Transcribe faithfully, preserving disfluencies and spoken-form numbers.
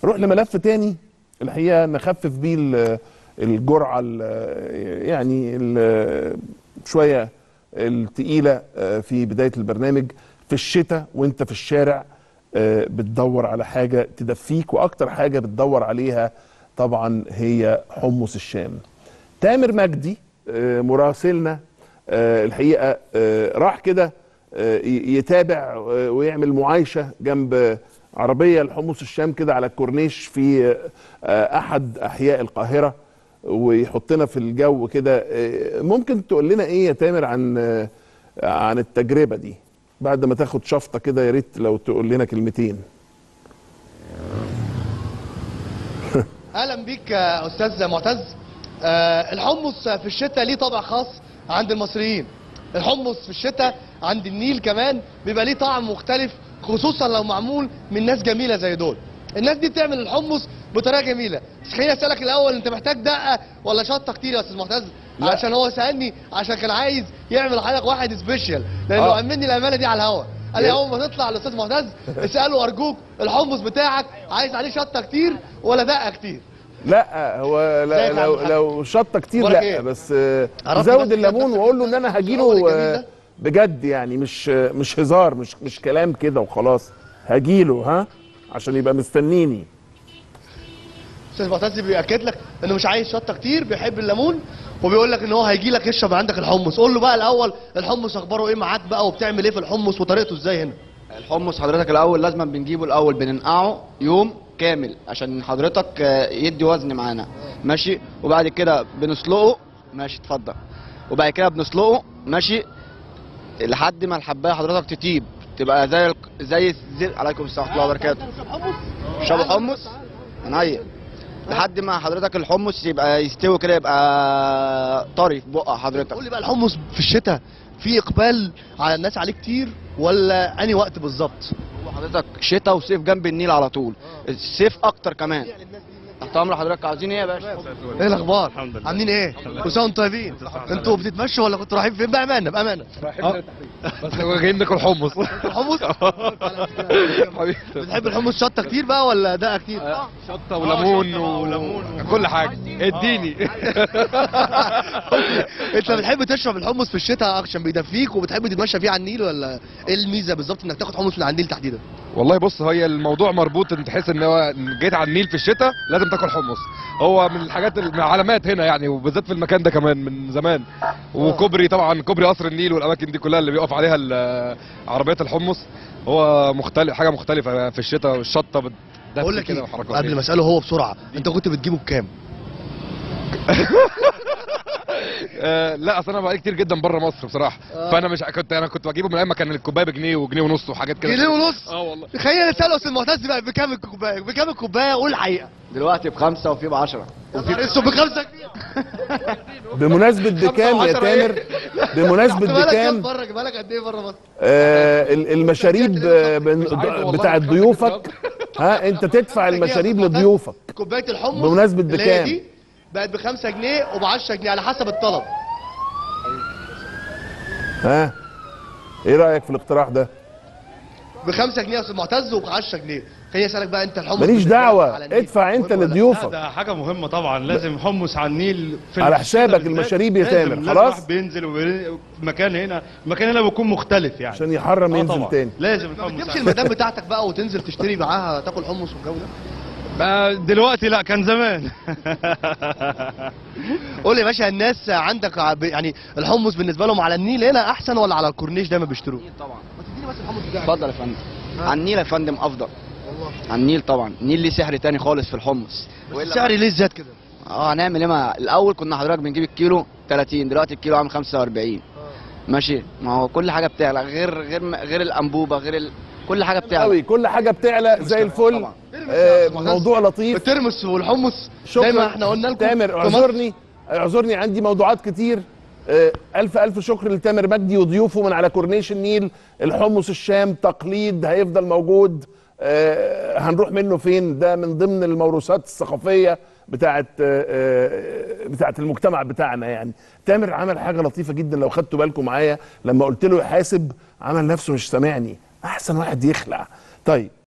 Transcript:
نروح لملف تاني الحقيقه نخفف بيه الجرعه يعني شويه التقيله في بدايه البرنامج. في الشتاء وانت في الشارع بتدور على حاجه تدفيك، واكتر حاجه بتدور عليها طبعا هي حمص الشام. تامر مجدي مراسلنا الحقيقه راح كده يتابع ويعمل معايشه جنب عربيه الحمص الشام كده على الكورنيش في احد احياء القاهره، ويحطنا في الجو كده. ممكن تقول لنا ايه يا تامر عن عن التجربه دي بعد ما تاخد شفطه كده؟ يا ريت لو تقول لنا كلمتين. اهلا بيك يا استاذ معتز. الحمص في الشتاء ليه طابع خاص عند المصريين. الحمص في الشتاء عند النيل كمان بيبقى ليه طعم مختلف، خصوصا لو معمول من ناس جميله زي دول. الناس دي بتعمل الحمص بطريقه جميله. بس خليني اسالك الاول، انت محتاج دقه ولا شطه كتير يا استاذ معتز؟ لا. عشان هو سالني عشان كان عايز يعمل لحضرتك واحد سبيشال، لانه آه. امني الامانه دي على الهوا. قال لي اول ما تطلع الاستاذ معتز اساله ارجوك الحمص بتاعك عايز عليه شطه كتير ولا دقه كتير؟ لا هو لا لو لو شطه كتير لا إيه؟ بس زود الليمون واقول له ان انا هجيله بجد، يعني مش مش هزار، مش مش كلام كده وخلاص. هجيله ها عشان يبقى مستنيني. استاذ معتز بيأكد لك انه مش عايز شطه كتير، بيحب الليمون، وبيقول لك ان هو هيجي لك يشرب عندك الحمص. قول له بقى الاول الحمص اخباره ايه معاك بقى، وبتعمل ايه في الحمص وطريقته ازاي هنا؟ الحمص حضرتك الاول لازم بنجيبه الاول بننقعه يوم كامل عشان حضرتك يدي وزن معانا، ماشي. وبعد كده بنسلقه، ماشي اتفضل. وبعد كده بنسلقه ماشي لحد ما الحبايه حضرتك تطيب، تبقى زي زي زي عليكم السلام ورحمه الله وبركاته. شرب حمص عينيا لحد ما حضرتك الحمص يبقى يستوي كده، يبقى طري في بقى حضرتك. قول لي بقى الحمص في الشتاء في اقبال على الناس عليه كتير ولا انهي وقت بالظبط؟ هو حضرتك شتاء وصيف جنب النيل على طول، الصيف اكتر كمان. تحت امر حضرتك. عايزين ايه يا باشا؟ ايه الاخبار؟ عاملين ايه؟ كل سنه وانتم طيبين. انتوا بتتمشوا ولا كنتوا رايحين فين؟ بامانه بامانه رايحين أه؟ بس هو جايين ناكل حمص. حمص؟ بتحب الحمص شطه كتير بقى ولا دقه كتير؟ شطه وليمون وليمون كل حاجه اديني. انت بتحب تشرب الحمص في الشتاء عشان بيدفيك وبتحب تتمشى فيه على النيل، ولا ايه الميزه بالظبط انك تاخد حمص من على النيل تحديدا؟ والله بص، هي الموضوع مربوط ان تحس ان هو جيت على النيل في الشتاء لازم تاكل حمص. هو من الحاجات من العلامات هنا يعني، وبالذات في المكان ده كمان من زمان. وكوبري طبعا كوبري قصر النيل والاماكن دي كلها اللي بيقف عليها عربيات الحمص. هو مختلف، حاجه مختلفه في الشتاء. الشطه بقول لك ايه قبل ما اساله هو بسرعه، انت كنت بتجيبه بكام؟ آه لا اصل انا بقالي كتير جدا بره مصر بصراحه. آه. فانا مش كنت انا كنت بجيبه من ايام ما كان الكوبايه بجنيه وجنيه ونص وحاجات كده. جنيه ونص؟ اه والله. خلينا نساله استاذ معتز بقى بكام الكوبايه؟ بكام الكوبايه؟ قول الحقيقه. دلوقتي بخمسه وفي ب عشرة. وفي بخمسه. بمناسبه بكام يا تامر؟ بمناسبه بكام؟ بره جبالك قد ايه بره مصر؟ آه المشاريب بتاعت ضيوفك. ها انت تدفع المشاريب لضيوفك. كوبايه الحمص بمناسبه بكام؟ بقت ب خمسة جنيه وب عشرة جنيه على حسب الطلب. ها ايه رايك في الاقتراح ده؟ ب خمسة جنيه يا استاذ معتز وب عشرة جنيه. خليني اسالك بقى انت الحمص ماليش دعوه، ادفع انت لضيوفك. ده حاجه مهمه طبعا، لازم حمص على النيل في على حسابك المشاريب يا تامر. خلاص بينزل المكان هنا، المكان هنا بيكون مختلف يعني عشان يحرم ينزل طبعًا. تاني لازم الحمص. ما تجيبش المدام بتاعتك بقى وتنزل تشتري معاها تاكل حمص والجو ده؟ دلوقتي لا، كان زمان. قول لي يا باشا، الناس عندك يعني الحمص بالنسبه لهم على النيل هنا احسن ولا على الكورنيش دايما بيشتروه؟ طبعا. ما تديني بس الحمص بتاعك. اتفضل يا فندم. على النيل يا فندم افضل. والله على النيل طبعا. النيل ليه سحر تاني خالص في الحمص. السعر ليه زاد كده؟ اه هنعمل ايه؟ ما الاول كنا حضرتك بنجيب الكيلو ثلاثين، دلوقتي الكيلو عامل خمسة وأربعين. آه. ماشي. ما هو كل حاجه بتعلى، غير غير غير الانبوبه، غير ال... كل حاجه بتعلى قوي. كل حاجه بتعلى زي الفل. آه موضوع لطيف. الترمس والحمص زي ما احنا قلنا لكم. تامر اعذرني اعذرني عندي موضوعات كتير. آه الف الف شكر لتامر مجدي وضيوفه من على كورنيش النيل. الحمص الشام تقليد هيفضل موجود. آه هنروح منه فين؟ ده من ضمن الموروثات الثقافيه بتاعت آه بتاعت المجتمع بتاعنا. يعني تامر عمل حاجه لطيفه جدا لو خدتوا بالكم معايا، لما قلت له يحاسب عمل نفسه مش سامعني. احسن واحد يخلع. طيب